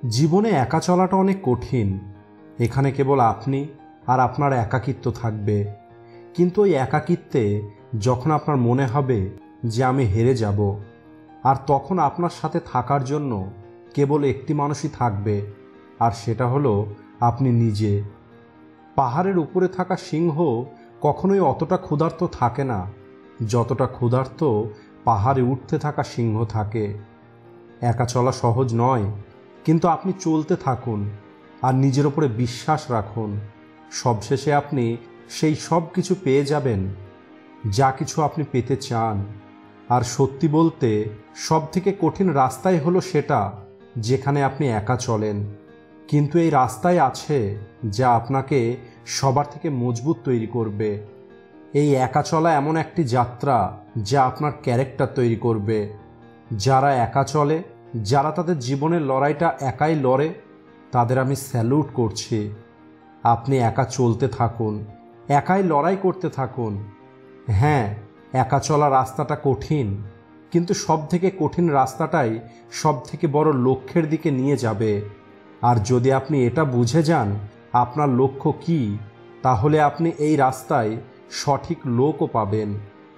জীবনে একা চলাটা অনেক কঠিন। এখানে কেবল আপনি আর আপনার একাকিত্ব থাকবে। কিন্তু ওই একাকিত্বে যখন আপনার মনে হবে যে আমি হেরে যাব, আর তখন আপনার সাথে থাকার জন্য কেবল একটি মানুষই থাকবে, আর সেটা হলো আপনি নিজে। পাহাড়ের উপরে থাকা সিংহ কখনোই অতটা ক্ষুধার্ত থাকে না যতটা ক্ষুধার্ত পাহাড়ে উঠতে থাকা সিংহ থাকে। একা চলা সহজ নয়, কিন্তু আপনি চলতে থাকুন আর নিজের ওপরে বিশ্বাস রাখুন। সবশেষে আপনি সেই সব কিছু পেয়ে যাবেন যা কিছু আপনি পেতে চান। আর সত্যি বলতে সবথেকে কঠিন রাস্তাই হলো সেটা যেখানে আপনি একা চলেন, কিন্তু এই রাস্তায় আছে যা আপনাকে সবার থেকে মজবুত তৈরি করবে। এই একা চলা এমন একটি যাত্রা যা আপনার ক্যারেক্টার তৈরি করবে। যারা একা চলে, যারা তাদের জীবনের লড়াইটা একাই লড়ে, তাদের আমি স্যালুট করছি। আপনি একা চলতে থাকুন, একাই লড়াই করতে থাকুন। হ্যাঁ, একা চলা রাস্তাটা কঠিন, কিন্তু সবথেকে কঠিন রাস্তাটাই সবথেকে বড় লক্ষ্যের দিকে নিয়ে যাবে। আর যদি আপনি এটা বুঝে যান আপনার লক্ষ্য কী, তাহলে আপনি এই রাস্তায় সঠিক লোকও পাবেন।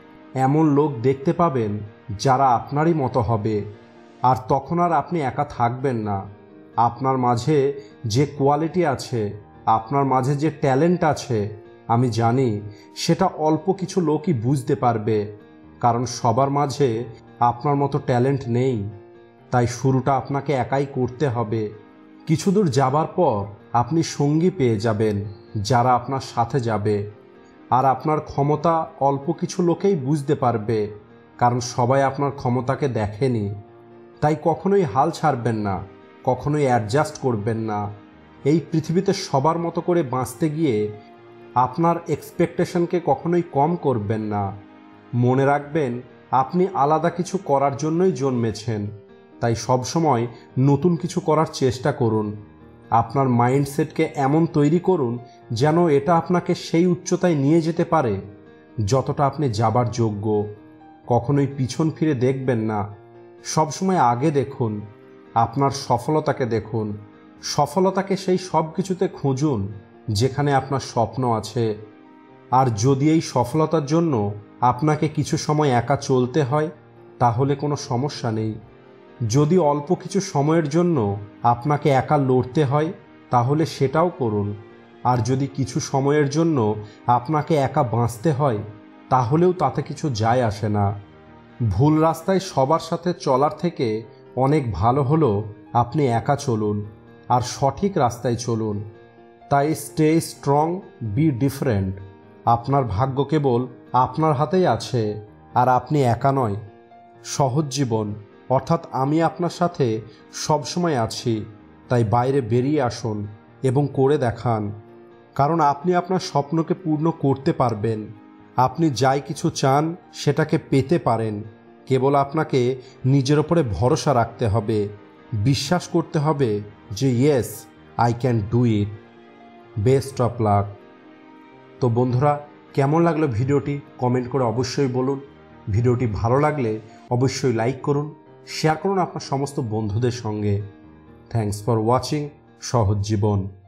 এমন লোক দেখতে পাবেন যারা আপনারই মতো হবে। আর তখন আর আপনি একা থাকবেন না। আপনার মাঝে যে কোয়ালিটি আছে, আপনার মাঝে যে ট্যালেন্ট আছে, আমি জানি সেটা অল্প কিছু লোকই বুঝতে পারবে, কারণ সবার মাঝে আপনার মতো ট্যালেন্ট নেই। তাই শুরুটা আপনাকে একাই করতে হবে। কিছু দূর যাবার পর আপনি সঙ্গী পেয়ে যাবেন যারা আপনার সাথে যাবে। আর আপনার ক্ষমতা অল্প কিছু লোকেই বুঝতে পারবে, কারণ সবাই আপনার ক্ষমতাকে দেখেনি। তাই কখনোই হাল ছাড়বেন না, কখনোই অ্যাডজাস্ট করবেন না। এই পৃথিবীতে সবার মতো করে বাঁচতে গিয়ে আপনার এক্সপেকটেশনকে কখনোই কম করবেন না। মনে রাখবেন আপনি আলাদা কিছু করার জন্যই জন্মেছেন। তাই সবসময় নতুন কিছু করার চেষ্টা করুন। আপনার মাইন্ডসেটকে এমন তৈরি করুন যেন এটা আপনাকে সেই উচ্চতায় নিয়ে যেতে পারে যতটা আপনি যাবার যোগ্য। কখনোই পিছন ফিরে দেখবেন না, সবসময় আগে দেখুন। আপনার সফলতাকে দেখুন, সফলতাকে সেই সব কিছুতে খুঁজুন যেখানে আপনার স্বপ্ন আছে। আর যদি এই সফলতার জন্য আপনাকে কিছু সময় একা চলতে হয়, তাহলে কোনো সমস্যা নেই। যদি অল্প কিছু সময়ের জন্য আপনাকে একা লড়তে হয়, তাহলে সেটাও করুন। আর যদি কিছু সময়ের জন্য আপনাকে একা বাঁচতে হয়, তাহলেও তাতে কিছু যায় আসে না। ভুল রাস্তায় সবার সাথে চলার থেকে অনেক ভালো হলো আপনি একা চলুন আর সঠিক রাস্তায় চলুন। তাই স্টে স্ট্রং, বি ডিফারেন্ট। আপনার ভাগ্য কেবল আপনার হাতেই আছে, আর আপনি একা নয়। সহজ জীবন অর্থাৎ আমি আপনার সাথে সবসময় আছি। তাই বাইরে বেরিয়ে আসুন এবং করে দেখান, কারণ আপনি আপনার স্বপ্নকে পূর্ণ করতে পারবেন। আপনি যাই কিছু চান সেটাকে পেতে পারেন। কেবল আপনাকে নিজের ওপরে ভরসা রাখতে হবে, বিশ্বাস করতে হবে যে yes, I can do it. Best of luck. তো বন্ধুরা, কেমন লাগলো ভিডিওটি কমেন্ট করে অবশ্যই বলুন। ভিডিওটি ভালো লাগলে অবশ্যই লাইক করুন, শেয়ার করুন আপনার সমস্ত বন্ধুদের সঙ্গে। থ্যাঙ্কস ফর ওয়াচিং সহজ জীবন।